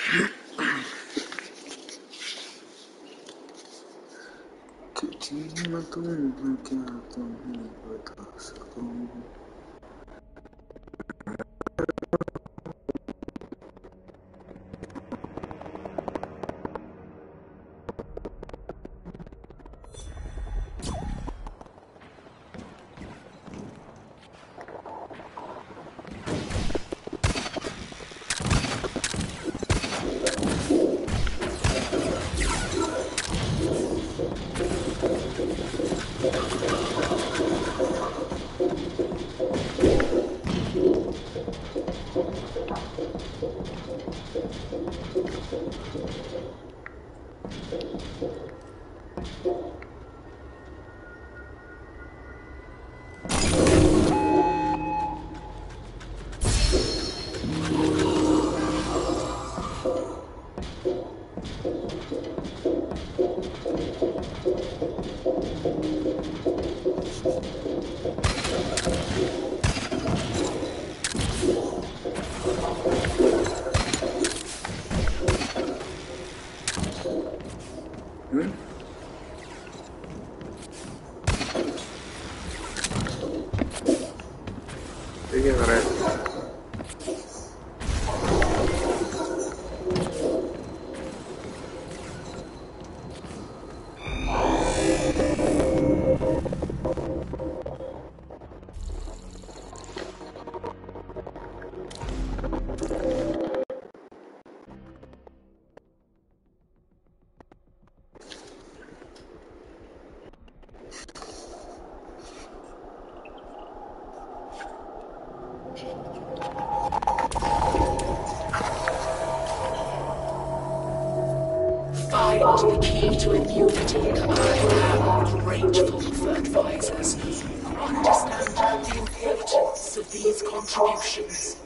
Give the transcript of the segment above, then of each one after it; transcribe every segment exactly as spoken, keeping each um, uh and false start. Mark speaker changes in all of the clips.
Speaker 1: चिट्ठी में तुम हो क्या तुम्हें बता सकूं हम्म ये क्या कर रहा है
Speaker 2: Find the key to immunity. I have a range for advisors. Understand the importance of these contributions.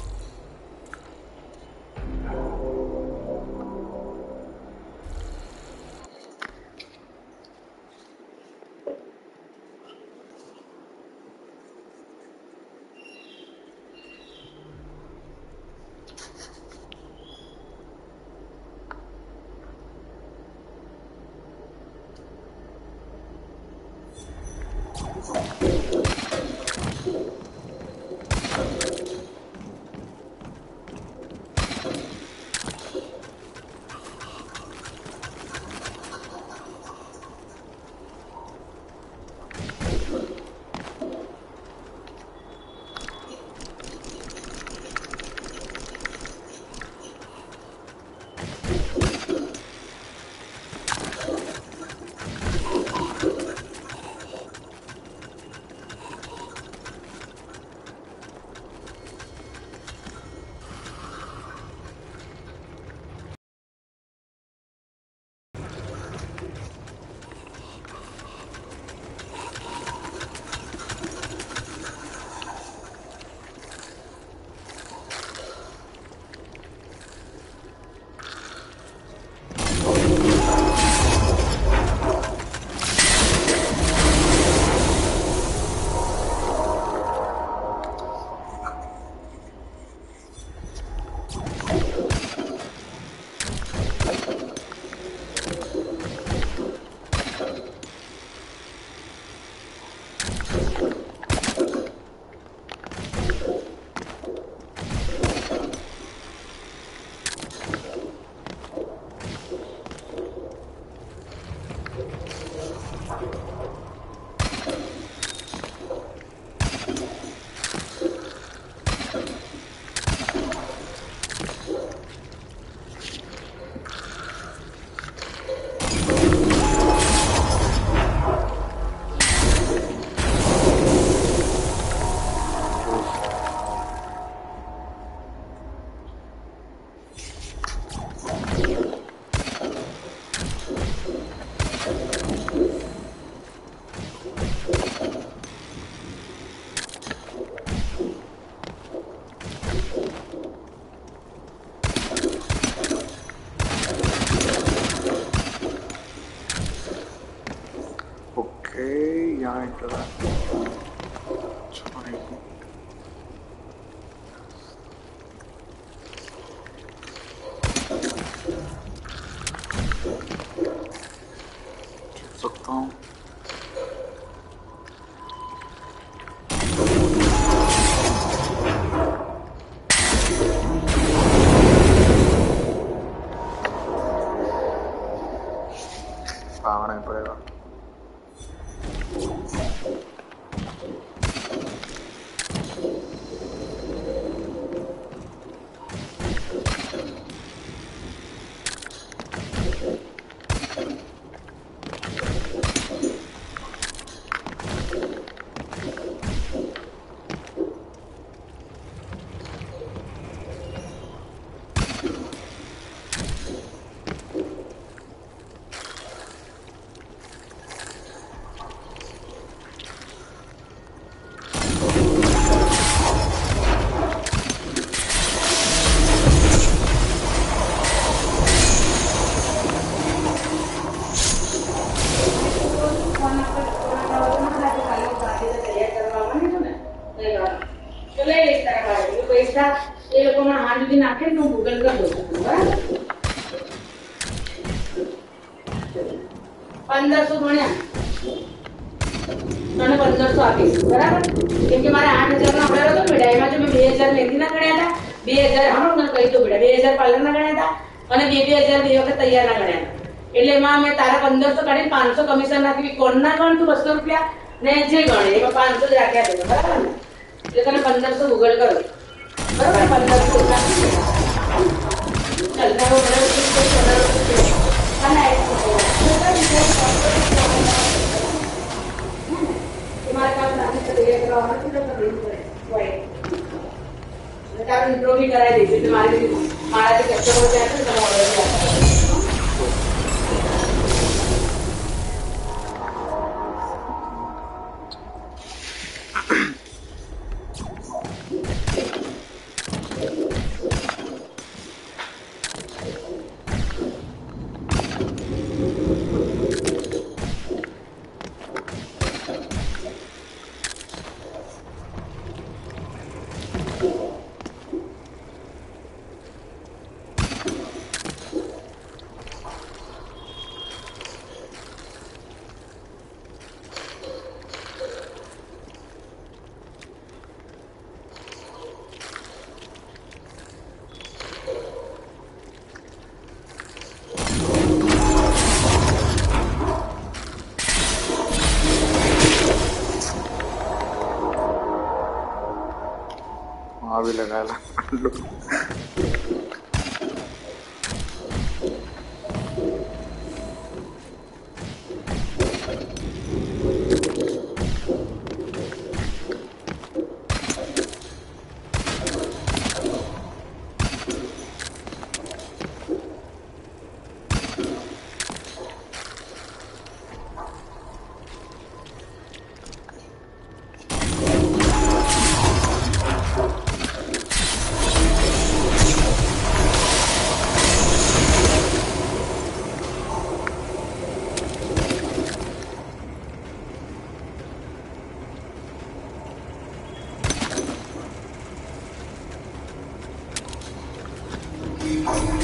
Speaker 1: यहाँ इंटर पड़ेगा।
Speaker 3: पंद्रह सौ बने पंद्रह सौ આપીશ બરાબર કેમ કે મારે આઠ હજાર નો ઓર્ડર હતો બેટા એમાં જો મેં બે હજાર મહેંદીના ગણ્યા હતા બે હજાર હમણાં મને કહી દો બેટા બે હજાર પાર્લરના ગણ્યા હતા અને બે બે હજાર બે વખત તૈયારના ગણ્યા હતા એટલે એમાં મેં તારા પંદરસો કાઢી પાંચસો કમિશન નાખી કોણના ગણ તું બસો રૂપિયા ને જે ગણે એમાં પાંચસો જ રાખ્યા છે બરાબર ને એટલે તને પંદરસો ગૂગલ કરો બરાબર પંદરસો નાખી ચાલ તારો ઓર્ડર અને तुम्हारे पास आने से तैयार करवाना तो कर देंगे वाइट तार इंट्रो भी कराई दे तुम्हारे हमारा जो कस्टमर हो जाए तो सब ऑर्डर हो जाता है
Speaker 1: भी लगा ला
Speaker 3: Okay.